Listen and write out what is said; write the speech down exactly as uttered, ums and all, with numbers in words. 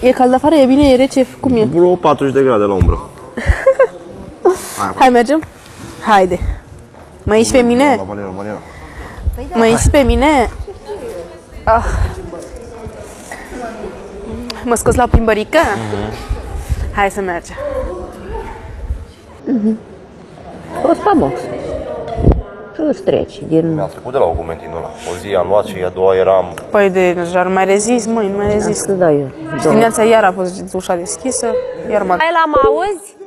E cald afară, e bine, e rece, cum e? Vreo patruzeci de grade la umbră. Hai, mergem? Haide. Mă ieși pe mine? La balena, balena. Mă ieși pe mine? Ah. Mă scos la plimbărică? Hai să mergem. Poți pe box. Și îți treci din... Mi-a trecut de la augmentinul ăla. O zi am luat și a doua eram... Păi de deja nu mai rezist, măi, nu mai rezist. Să dau eu. Și dimineața iar a fost ușa deschisă, iar m-a... Hai la mă auzi?